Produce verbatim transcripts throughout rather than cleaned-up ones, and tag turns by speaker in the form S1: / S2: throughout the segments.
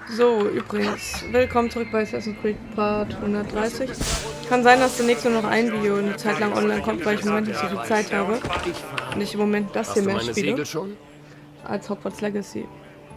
S1: So, übrigens, willkommen zurück bei Assassin's Creed Part hundertdreißig. Kann sein, dass demnächst nur noch ein Video eine Zeit lang online kommt, weil ich im Moment nicht so viel Zeit habe. Und ich im Moment das hier mehr spiele als Hogwarts Legacy.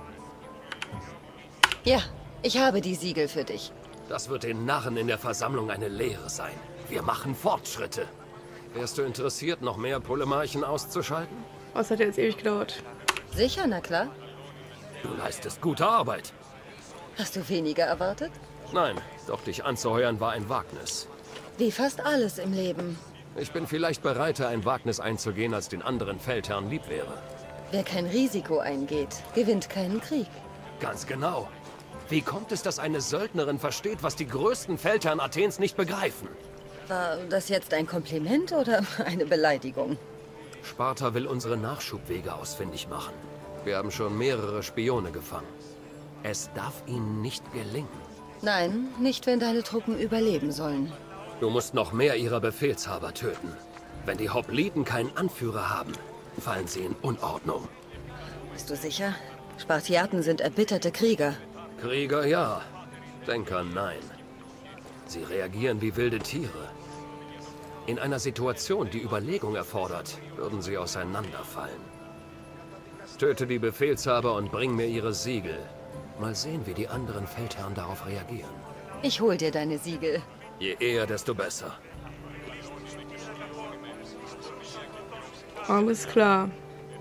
S2: Ja, ich habe die Siegel für dich.
S3: Das wird den Narren in der Versammlung eine Lehre sein. Wir machen Fortschritte. Wärst du interessiert, noch mehr Polemarchen auszuschalten?
S1: Was hat jetzt ewig gedauert?
S2: Sicher, na klar.
S3: Du leistest gute Arbeit.
S2: Hast du weniger erwartet?
S3: Nein, doch dich anzuheuern war ein Wagnis.
S2: Wie fast alles im Leben.
S3: Ich bin vielleicht bereiter, ein Wagnis einzugehen, als den anderen Feldherren lieb wäre.
S2: Wer kein Risiko eingeht, gewinnt keinen Krieg.
S3: Ganz genau. Wie kommt es, dass eine Söldnerin versteht, was die größten Feldherren Athens nicht begreifen?
S2: War das jetzt ein Kompliment oder eine Beleidigung?
S3: Sparta will unsere Nachschubwege ausfindig machen. Wir haben schon mehrere Spione gefangen. Es darf ihnen nicht gelingen.
S2: Nein, nicht wenn deine Truppen überleben sollen.
S3: Du musst noch mehr ihrer Befehlshaber töten. Wenn die Hopliten keinen Anführer haben, fallen sie in Unordnung.
S2: Bist du sicher? Spartiaten sind erbitterte Krieger.
S3: Krieger ja, Denker nein. Sie reagieren wie wilde Tiere. In einer Situation, die Überlegung erfordert, würden sie auseinanderfallen. Töte die Befehlshaber und bring mir ihre Siegel. Mal sehen, wie die anderen Feldherren darauf reagieren.
S2: Ich hol dir deine Siegel.
S3: Je eher, desto besser.
S1: Alles klar.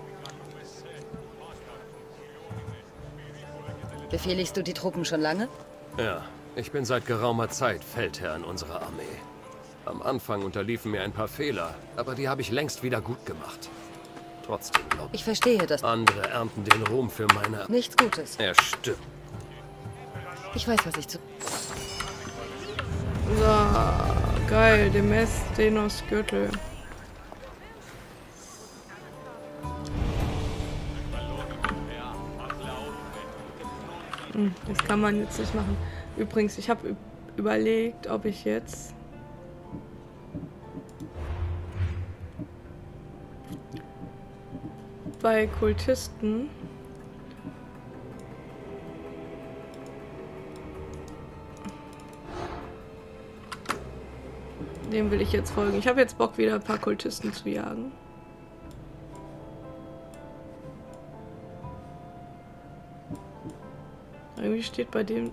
S2: Befehligst du die Truppen schon lange?
S3: Ja, ich bin seit geraumer Zeit Feldherr in unserer Armee. Am Anfang unterliefen mir ein paar Fehler, aber die habe ich längst wieder gut gemacht. Trotzdem glaube ich,
S2: Ich verstehe das.
S3: andere ernten den Ruhm für meine...
S2: Nichts Gutes.
S3: Er stimmt.
S2: Ich weiß, was ich zu...
S1: So, geil, Demesthenos Gürtel. Hm, das kann man jetzt nicht machen. Übrigens, ich habe überlegt, ob ich jetzt bei Kultisten dem will ich jetzt folgen. Ich habe jetzt Bock, wieder ein paar Kultisten zu jagen. Irgendwie steht bei dem...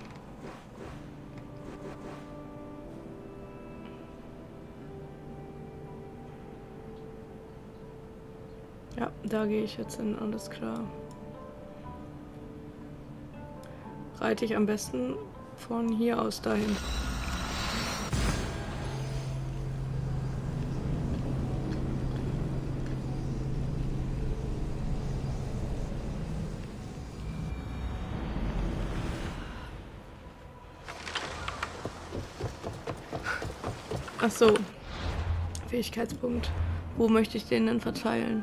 S1: Ja, da gehe ich jetzt hin, alles klar. Reite ich am besten von hier aus dahin. Ach so, Fähigkeitspunkt. Wo möchte ich den denn verteilen?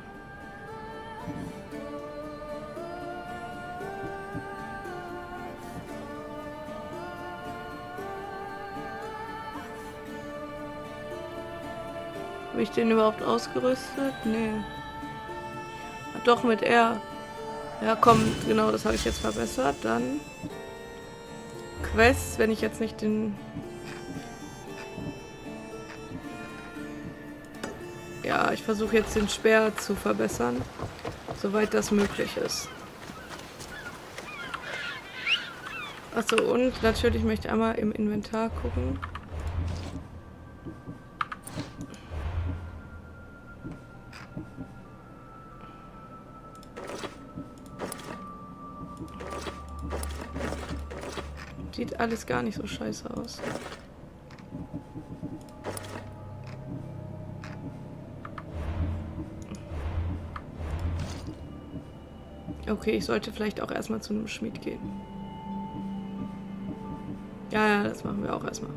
S1: Habe ich den überhaupt ausgerüstet? Nee. Ah, doch, mit R. Ja, komm, genau, das habe ich jetzt verbessert. Dann Quests, wenn ich jetzt nicht den... Ja, ich versuche jetzt den Speer zu verbessern, soweit das möglich ist. Achso, und natürlich möchte ich einmal im Inventar gucken. Sieht alles gar nicht so scheiße aus. Okay, ich sollte vielleicht auch erstmal zu einem Schmied gehen. Ja, ja, das machen wir auch erstmal.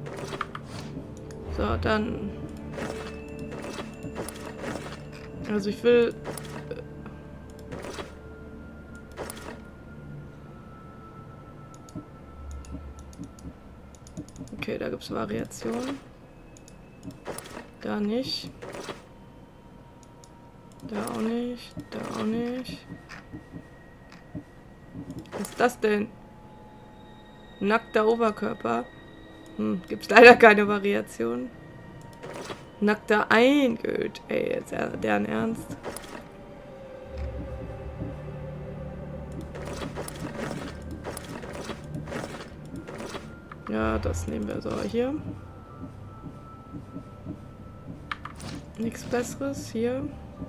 S1: So, dann... Also ich will... Okay, da gibt es Variationen. Da nicht. Da auch nicht. Da auch nicht. Was ist das denn? Nackter Oberkörper. Hm, gibt's leider keine Variation. Nackter Einöd. Ey, jetzt deren Ernst. Ja, das nehmen wir so hier. Nichts Besseres hier.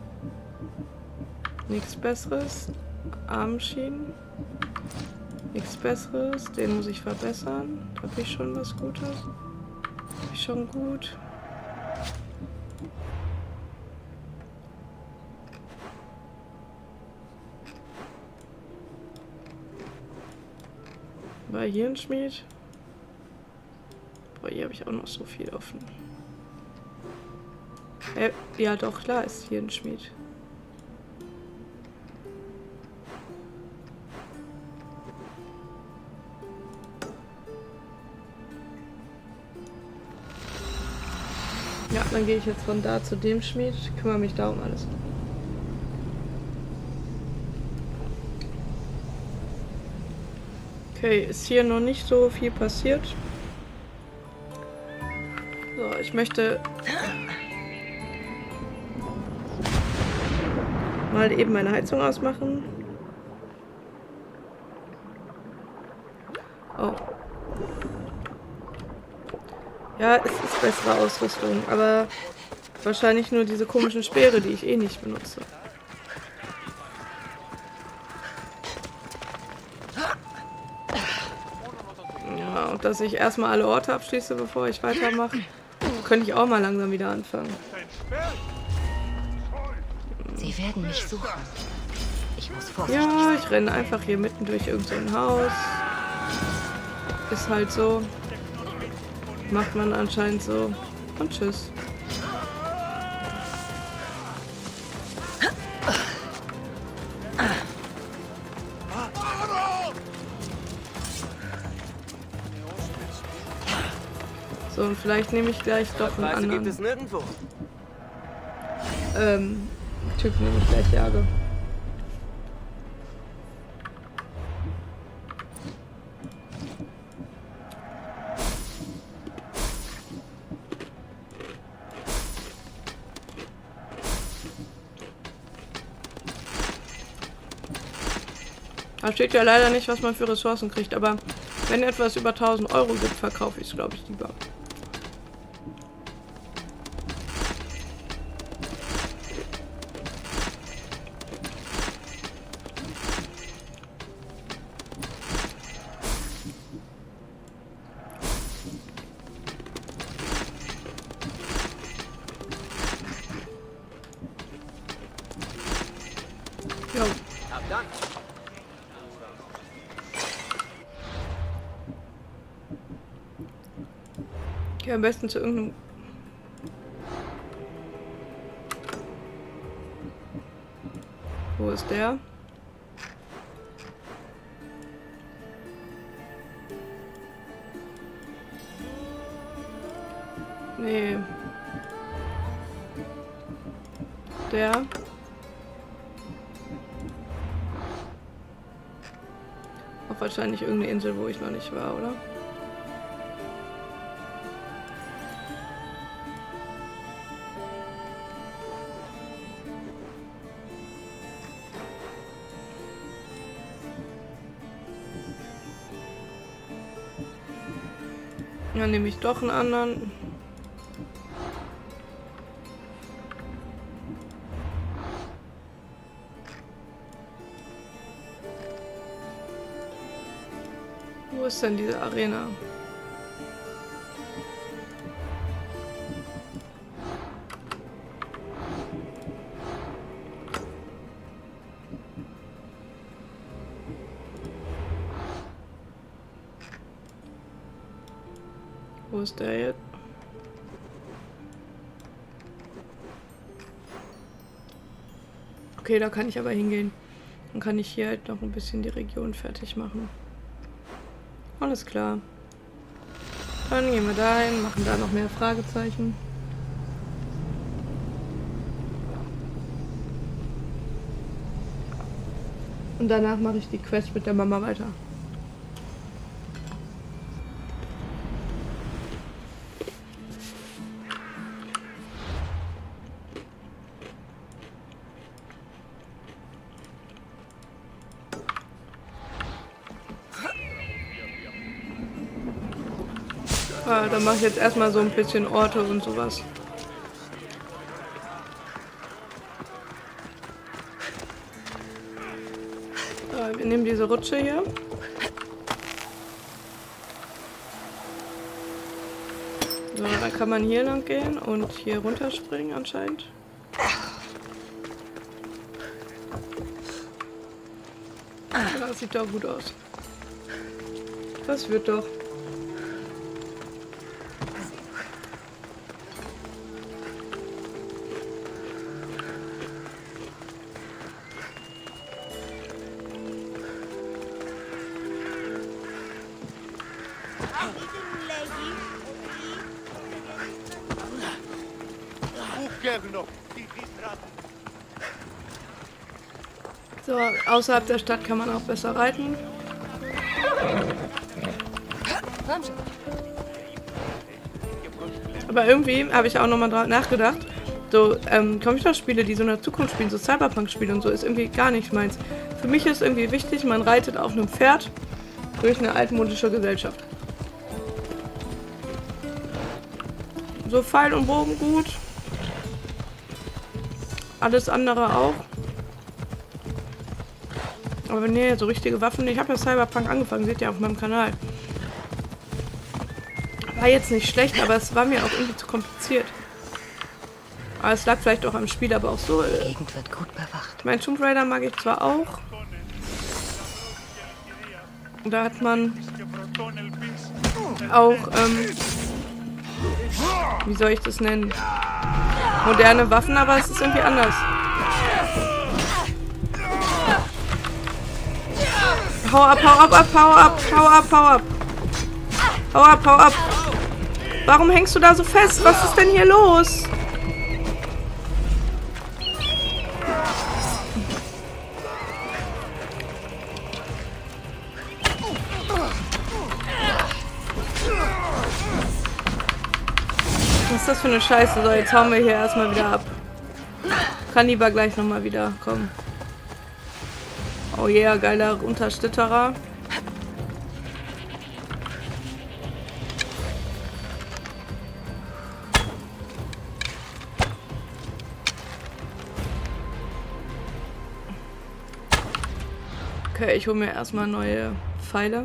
S1: Nichts Besseres. Armschienen. Nichts Besseres. Den muss ich verbessern. Da habe ich schon was Gutes. Hab ich schon gut. War hier ein Schmied? Boah, hier habe ich auch noch so viel offen. Äh, ja doch, klar ist hier ein Schmied. Ja, dann gehe ich jetzt von da zu dem Schmied, kümmere mich da um alles. Okay, ist hier noch nicht so viel passiert. So, ich möchte mal eben meine Heizung ausmachen. Oh. Ja, es ist bessere Ausrüstung, aber wahrscheinlich nur diese komischen Speere, die ich eh nicht benutze. Ja, und dass ich erstmal alle Orte abschließe, bevor ich weitermache, könnte ich auch mal langsam wieder anfangen.
S2: Sie werden mich suchen. Ich muss vorsichtig sein.
S1: Ja, ich renne einfach hier mitten durch irgendein so Haus. Ist halt so. Macht man anscheinend so. Und tschüss. So, und vielleicht nehme ich gleich doch einen anderen.
S4: Gibt es nirgendwo.
S1: Ähm, Typ nehme ich gleich jage. Da steht ja leider nicht, was man für Ressourcen kriegt, aber wenn etwas über tausend Euro gibt, verkaufe ich es, glaube ich, lieber. Jo.
S4: Ab dann.
S1: Okay, am besten zu irgendeinem... Wo ist der? Nee. Der. Auch wahrscheinlich irgendeine Insel, wo ich noch nicht war, oder? Dann nehme ich doch einen anderen. Wo ist denn diese Arena? Wo ist der jetzt? Okay, da kann ich aber hingehen. Dann kann ich hier halt noch ein bisschen die Region fertig machen. Alles klar. Dann gehen wir da hin, machen da noch mehr Fragezeichen. Und danach mache ich die Quest mit der Mama weiter. Ja, dann mache ich jetzt erstmal so ein bisschen Orte und sowas. So, wir nehmen diese Rutsche hier. So, dann kann man hier lang gehen und hier runterspringen anscheinend. Ja, das sieht doch gut aus. Das wird doch. So, außerhalb der Stadt kann man auch besser reiten. Aber irgendwie habe ich auch nochmal nachgedacht, so ähm, Computerspiele, die so in der Zukunft spielen, so Cyberpunk-Spiele und so, ist irgendwie gar nicht meins. Für mich ist irgendwie wichtig, man reitet auf einem Pferd durch eine altmodische Gesellschaft. So Pfeil und Bogen gut. Alles andere auch. Aber nee, so richtige Waffen. Ich habe ja Cyberpunk angefangen, seht ihr auf meinem Kanal. War jetzt nicht schlecht, aber es war mir auch irgendwie zu kompliziert. Aber es lag vielleicht auch am Spiel, aber auch so.
S2: Die Gegend wird gut bewacht.
S1: Mein Tomb Raider mag ich zwar auch. Da hat man auch, ähm, wie soll ich das nennen? Moderne Waffen, aber es ist irgendwie anders. Hau ab, hau ab, ab, hau ab, hau ab, hau ab. Hau ab, hau ab. Warum hängst du da so fest? Was ist denn hier los? Was ist das für eine Scheiße? So, jetzt hauen wir hier erstmal wieder ab. Kann lieber gleich nochmal wieder kommen. Oh yeah, geiler Unterstütterer. Okay, ich hole mir erstmal neue Pfeile.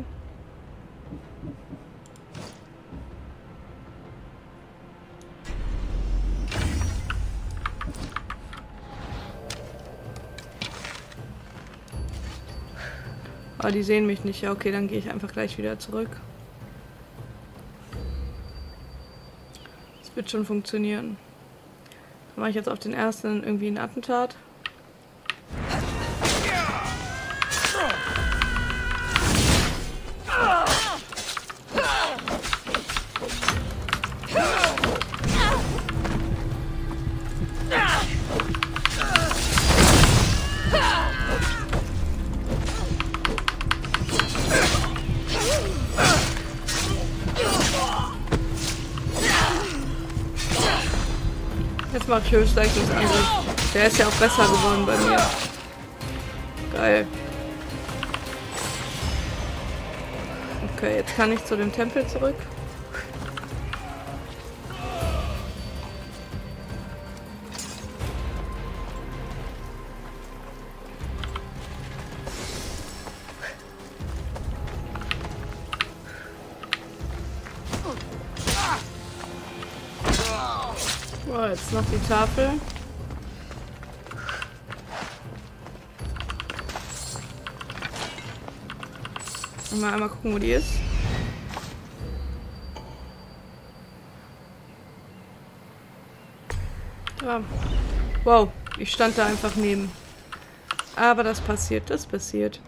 S1: Ah, die sehen mich nicht. Ja, okay, dann gehe ich einfach gleich wieder zurück. Das wird schon funktionieren. Dann mache ich jetzt auf den ersten irgendwie ein Attentat. Jetzt mache ich Höchstleistungsangriff. Der ist ja auch besser geworden bei mir. Geil. Okay, jetzt kann ich zu dem Tempel zurück. So, jetzt noch die Tafel. Mal einmal gucken, wo die ist. Ja. Wow, ich stand da einfach neben. Aber das passiert, das passiert.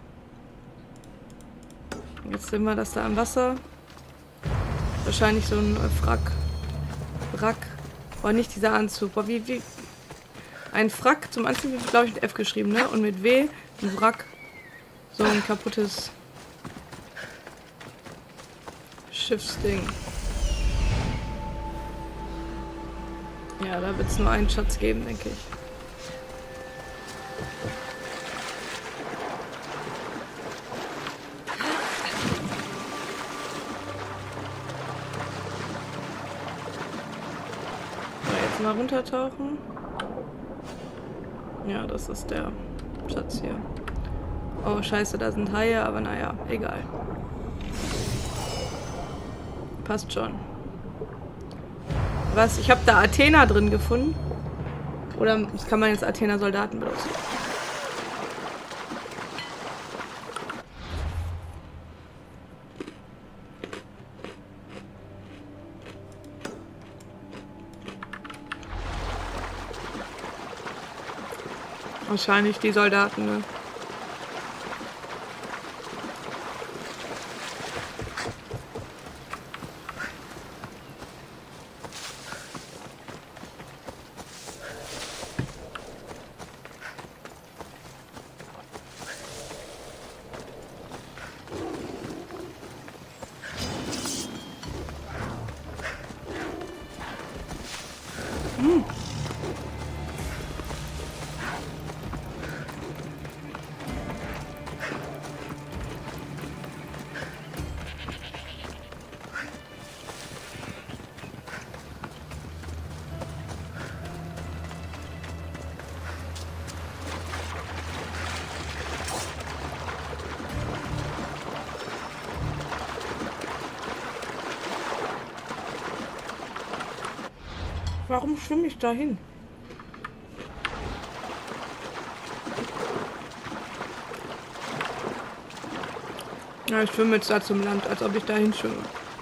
S1: Jetzt sehen wir das da am Wasser. Wahrscheinlich so ein Frack. Wrack. Boah, nicht dieser Anzug. Boah, wie, wie. Ein Frack zum Anzug wird, glaube ich, mit F geschrieben, ne? Und mit W ein Wrack. So ein kaputtes Schiffsding. Ja, da wird es nur einen Schatz geben, denke ich. Mal runtertauchen. Ja, das ist der Schatz hier. Oh, scheiße, da sind Haie, aber naja, egal. Passt schon. Was? Ich habe da Athena drin gefunden. Oder kann man jetzt Athena-Soldaten benutzen? Wahrscheinlich die Soldaten, ne? Hm. Warum schwimme ich da hin? Ja, ich schwimme jetzt da zum Land, als ob ich da hinschwimme.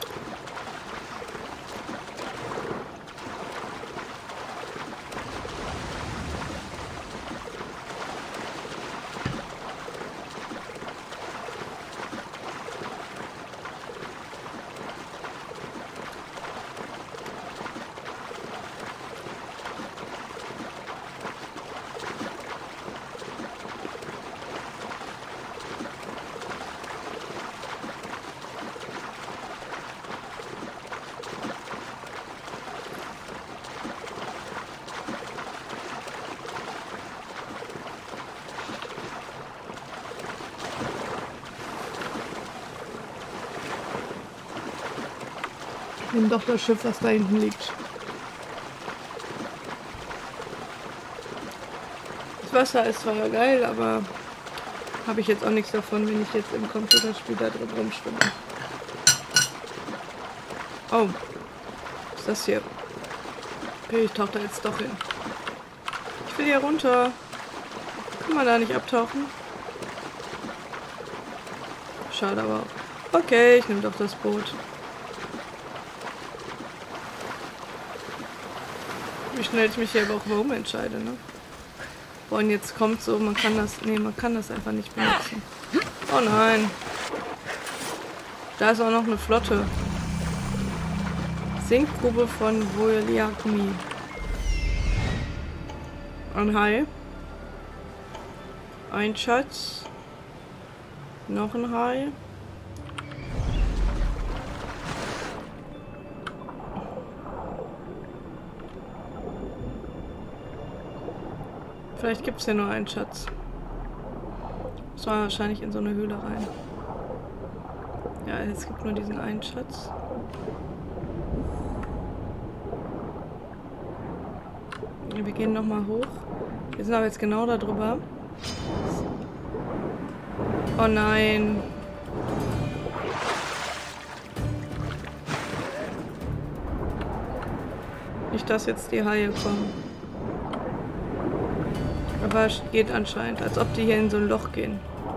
S1: Nimm doch das Schiff, was da hinten liegt. Das Wasser ist zwar geil, aber habe ich jetzt auch nichts davon, wenn ich jetzt im Computerspiel da drin rumschwimme. Oh, was ist das hier? Okay, ich tauche da jetzt doch hin. Ich will hier runter. Kann man da nicht abtauchen? Schade aber auch. Okay, ich nehme doch das Boot. Wie schnell ich mich hier aber auch warum entscheide, ne? Boah, und jetzt kommt so, man kann das, nee, man kann das einfach nicht benutzen. Oh nein. Da ist auch noch eine Flotte. Sinkgrube von Voiliakmi. Ein Hai. Ein Schatz. Noch ein Hai. Vielleicht gibt es ja nur einen Schatz. Das war wahrscheinlich in so eine Höhle rein. Ja, es gibt nur diesen einen Schatz. Wir gehen nochmal hoch. Wir sind aber jetzt genau da drüber. Oh nein. Nicht, dass jetzt die Haie kommen. Aber es geht anscheinend, als ob die hier in so ein Loch gehen.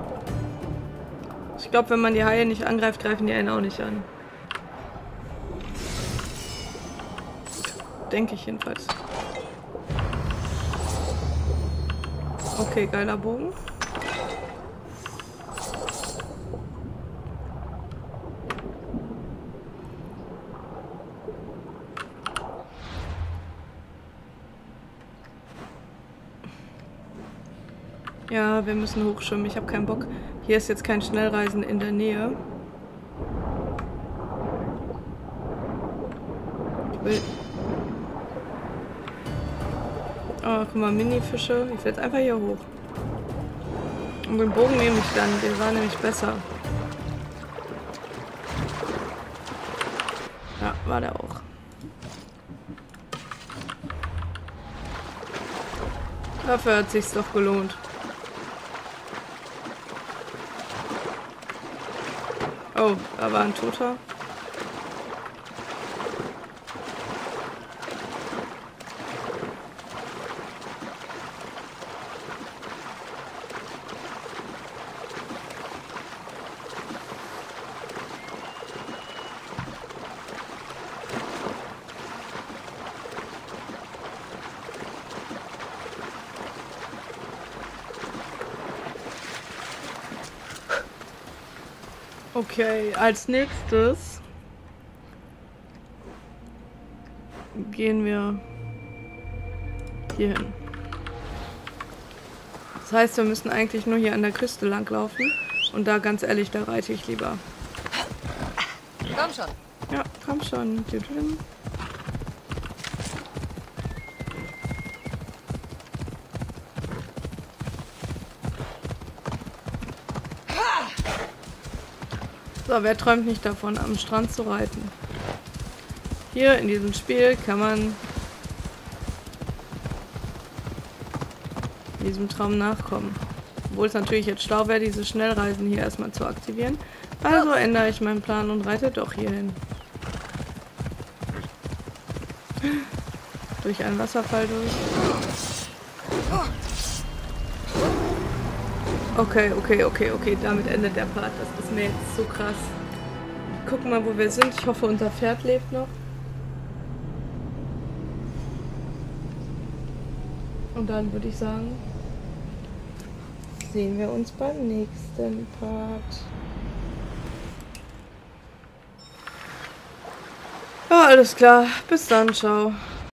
S1: Ich glaube, wenn man die Haie nicht angreift, greifen die einen auch nicht an. Denke ich jedenfalls. Okay, geiler Bogen. Ja, wir müssen hochschwimmen. Ich habe keinen Bock. Hier ist jetzt kein Schnellreisen in der Nähe. Ich will... Oh, guck mal, Mini-Fische. Ich will jetzt einfach hier hoch. Und den Bogen nehme ich dann. Der war nämlich besser. Ja, war der auch. Dafür hat sich's doch gelohnt. Oh, da war ein Toter. Okay, als nächstes gehen wir hier hin. Das heißt, wir müssen eigentlich nur hier an der Küste lang laufen. Und da, ganz ehrlich, da reite ich lieber.
S2: Komm schon.
S1: Ja, komm schon. So, wer träumt nicht davon, am Strand zu reiten? Hier in diesem Spiel kann man diesem Traum nachkommen. Obwohl es natürlich jetzt schlau wäre, diese Schnellreisen hier erstmal zu aktivieren. Also ändere ich meinen Plan und reite doch hier hin. Durch einen Wasserfall durch. Okay, okay, okay, okay, damit endet der Part. Das ist mir jetzt so krass. Gucken mal, wo wir sind. Ich hoffe, unser Pferd lebt noch. Und dann würde ich sagen, sehen wir uns beim nächsten Part. Ja, alles klar. Bis dann, ciao.